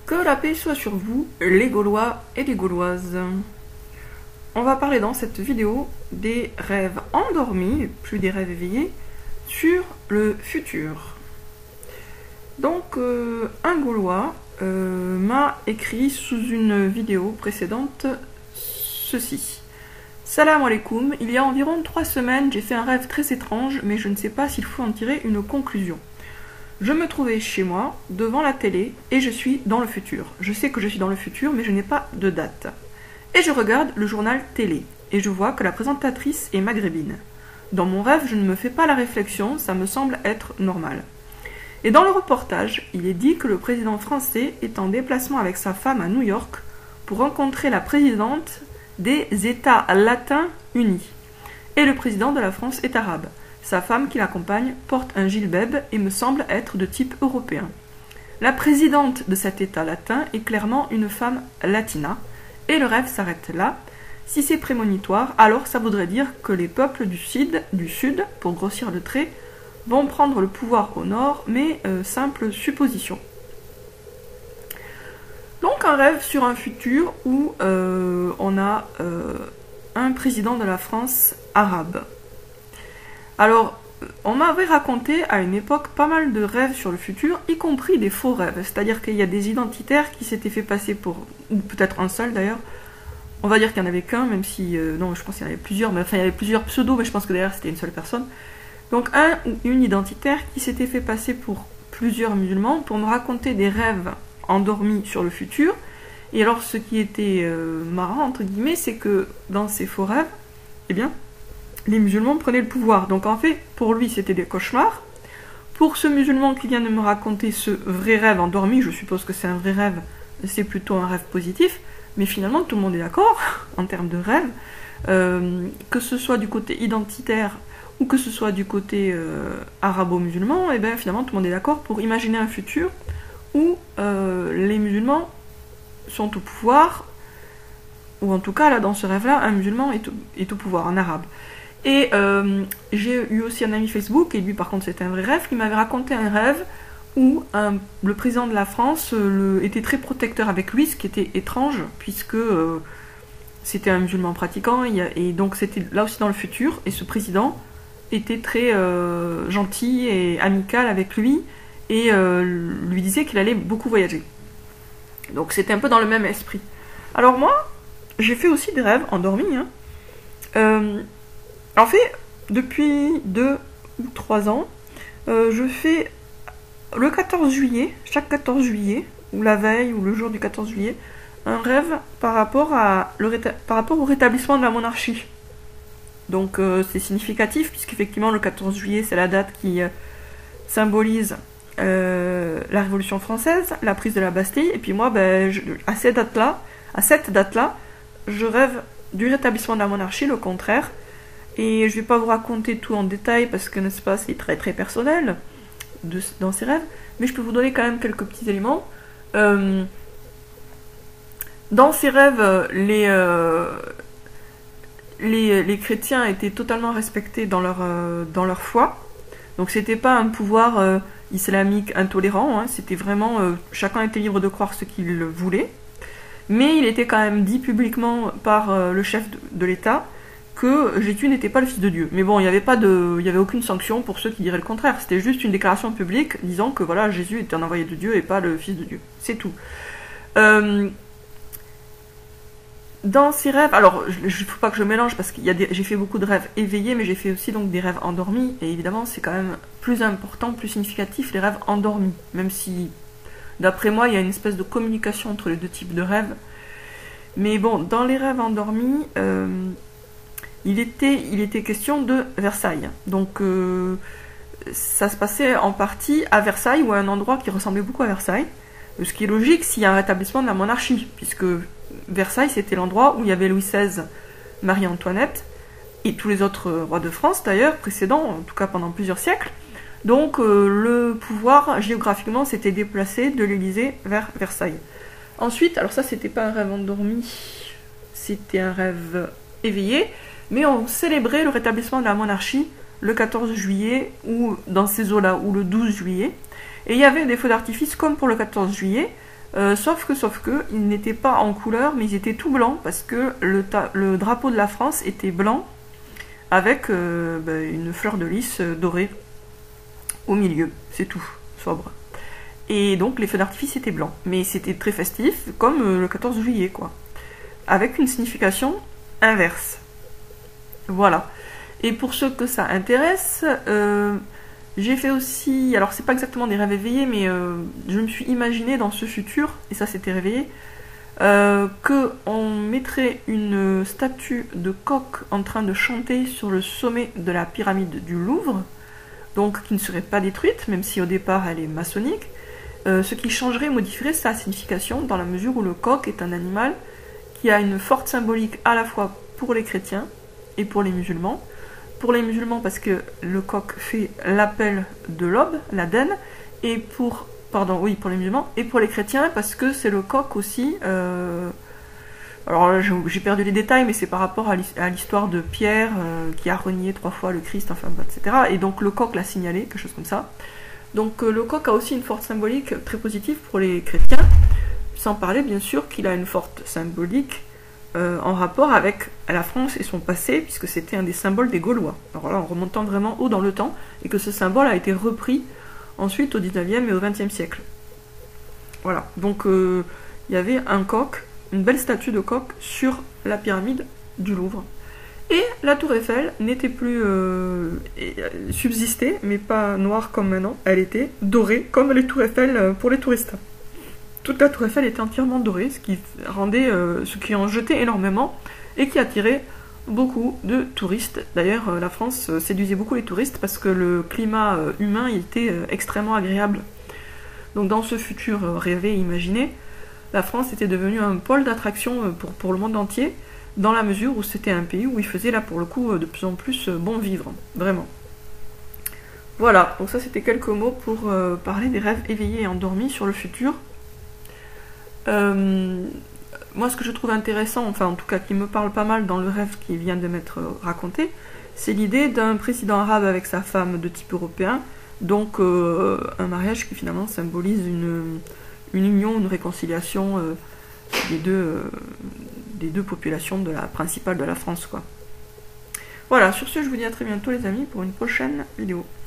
Que la paix soit sur vous, les Gaulois et les Gauloises. On va parler dans cette vidéo des rêves endormis, plus des rêves éveillés, sur le futur. Donc, un Gaulois m'a écrit sous une vidéo précédente ceci. Salam alaikum, il y a environ 3 semaines, j'ai fait un rêve très étrange, mais je ne sais pas s'il faut en tirer une conclusion. Je me trouvais chez moi, devant la télé, et je suis dans le futur. Je sais que je suis dans le futur, mais je n'ai pas de date. Et je regarde le journal télé, et je vois que la présentatrice est maghrébine. Dans mon rêve, je ne me fais pas la réflexion, ça me semble être normal. Et dans le reportage, il est dit que le président français est en déplacement avec sa femme à New York pour rencontrer la présidente des États latins unis. Et le président de la France est arabe. Sa femme qui l'accompagne porte un gilbeb et me semble être de type européen. La présidente de cet État latin est clairement une femme latina, et le rêve s'arrête là. Si c'est prémonitoire, alors ça voudrait dire que les peuples du sud, pour grossir le trait, vont prendre le pouvoir au nord, mais simple supposition. Donc un rêve sur un futur où on a un président de la France arabe. Alors, on m'avait raconté à une époque pas mal de rêves sur le futur, y compris des faux rêves. C'est-à-dire qu'il y a des identitaires qui s'étaient fait passer pour, ou peut-être un seul d'ailleurs, on va dire qu'il n'y en avait qu'un, même si, non, je pense qu'il y en avait plusieurs, mais enfin il y avait plusieurs pseudos, mais je pense que d'ailleurs c'était une seule personne. Donc un ou une identitaire qui s'était fait passer pour plusieurs musulmans pour me raconter des rêves endormis sur le futur. Et alors ce qui était marrant, entre guillemets, c'est que dans ces faux rêves, eh bien, les musulmans prenaient le pouvoir. Donc en fait, pour lui, c'était des cauchemars. Pour ce musulman qui vient de me raconter ce vrai rêve endormi, je suppose que c'est un vrai rêve, c'est plutôt un rêve positif, mais finalement tout le monde est d'accord en termes de rêve, que ce soit du côté identitaire ou que ce soit du côté arabo-musulman, et bien finalement tout le monde est d'accord pour imaginer un futur où les musulmans sont au pouvoir, ou en tout cas là dans ce rêve-là, un musulman est au pouvoir, un arabe. Et j'ai eu aussi un ami Facebook, et lui par contre c'était un vrai rêve, qui m'avait raconté un rêve où le président de la France était très protecteur avec lui, ce qui était étrange, puisque c'était un musulman pratiquant, et donc c'était là aussi dans le futur, et ce président était très gentil et amical avec lui, et lui disait qu'il allait beaucoup voyager. Donc c'était un peu dans le même esprit. Alors moi, j'ai fait aussi des rêves endormis, en fait, depuis 2 ou 3 ans, je fais le 14 juillet, chaque 14 juillet, ou la veille, ou le jour du 14 juillet, un rêve par rapport au rétablissement de la monarchie. Donc c'est significatif, puisqu'effectivement le 14 juillet, c'est la date qui symbolise la Révolution française, la prise de la Bastille, et puis moi, à cette date-là, je rêve du rétablissement de la monarchie, le contraire. Et je ne vais pas vous raconter tout en détail parce que, n'est-ce pas, c'est très très personnel dans ces rêves, mais je peux vous donner quand même quelques petits éléments. Dans ces rêves, les chrétiens étaient totalement respectés dans leur foi. Donc c'était pas un pouvoir islamique intolérant, c'était vraiment chacun était libre de croire ce qu'il voulait. Mais il était quand même dit publiquement par le chef de l'État que Jésus n'était pas le fils de Dieu. Mais bon, il n'y avait aucune sanction pour ceux qui diraient le contraire. C'était juste une déclaration publique disant que voilà, Jésus était un envoyé de Dieu et pas le fils de Dieu. C'est tout. Dans ces rêves, alors il ne faut pas que je mélange parce que j'ai fait beaucoup de rêves éveillés, mais j'ai fait aussi donc des rêves endormis. Et évidemment, c'est quand même plus important, plus significatif les rêves endormis. Même si, d'après moi, il y a une espèce de communication entre les deux types de rêves. Mais bon, dans les rêves endormis, il était question de Versailles. Donc ça se passait en partie à Versailles, ou à un endroit qui ressemblait beaucoup à Versailles. Ce qui est logique s'il y a un rétablissement de la monarchie, puisque Versailles c'était l'endroit où il y avait Louis XVI, Marie-Antoinette, et tous les autres rois de France d'ailleurs, précédents, en tout cas pendant plusieurs siècles. Donc le pouvoir géographiquement s'était déplacé de l'Élysée vers Versailles. Ensuite, alors ça c'était pas un rêve endormi, c'était un rêve éveillé, mais on célébrait le rétablissement de la monarchie le 14 juillet, ou dans ces eaux-là, ou le 12 juillet. Et il y avait des feux d'artifice comme pour le 14 juillet, Sauf que, ils n'étaient pas en couleur, mais ils étaient tout blancs, parce que le drapeau de la France était blanc, avec une fleur de lys dorée au milieu, c'est tout, sobre. Et donc les feux d'artifice étaient blancs, mais c'était très festif, comme le 14 juillet, quoi. Avec une signification inverse. Voilà. Et pour ceux que ça intéresse, j'ai fait aussi, alors c'est pas exactement des rêves éveillés, mais je me suis imaginé dans ce futur, et ça s'était réveillé, qu'on mettrait une statue de coq en train de chanter sur le sommet de la pyramide du Louvre, donc qui ne serait pas détruite, même si au départ elle est maçonnique, ce qui changerait, modifierait sa signification, dans la mesure où le coq est un animal qui a une forte symbolique à la fois pour les chrétiens et pour les musulmans. Pour les musulmans parce que le coq fait l'appel de l'aube, l'Aden, et pour les musulmans, et pour les chrétiens parce que c'est le coq aussi. Alors là, j'ai perdu les détails, mais c'est par rapport à l'histoire de Pierre qui a renié 3 fois le Christ, enfin, etc. Et donc le coq l'a signalé, quelque chose comme ça. Donc le coq a aussi une forte symbolique très positive pour les chrétiens, sans parler bien sûr qu'il a une forte symbolique en rapport avec la France et son passé, puisque c'était un des symboles des Gaulois. Alors là, en remontant vraiment haut dans le temps, et que ce symbole a été repris ensuite au 19e et au 20e siècle. Voilà, donc il y avait un coq, une belle statue de coq sur la pyramide du Louvre. Et la tour Eiffel n'était plus subsistée, mais pas noire comme maintenant, elle était dorée, comme les tours Eiffel pour les touristes. Toute la tour Eiffel était entièrement dorée, ce qui en jetait énormément, et qui attirait beaucoup de touristes. D'ailleurs, la France séduisait beaucoup les touristes, parce que le climat humain était extrêmement agréable. Donc dans ce futur rêvé et imaginé, la France était devenue un pôle d'attraction pour le monde entier, dans la mesure où c'était un pays où il faisait là pour le coup de plus en plus bon vivre, vraiment. Voilà, donc ça c'était quelques mots pour parler des rêves éveillés et endormis sur le futur. Moi ce que je trouve intéressant, enfin en tout cas qui me parle pas mal dans le rêve qui vient de m'être raconté, c'est l'idée d'un président arabe avec sa femme de type européen, donc un mariage qui finalement symbolise une union, une réconciliation des deux populations principales de la France, quoi. Voilà, sur ce, je vous dis à très bientôt les amis pour une prochaine vidéo.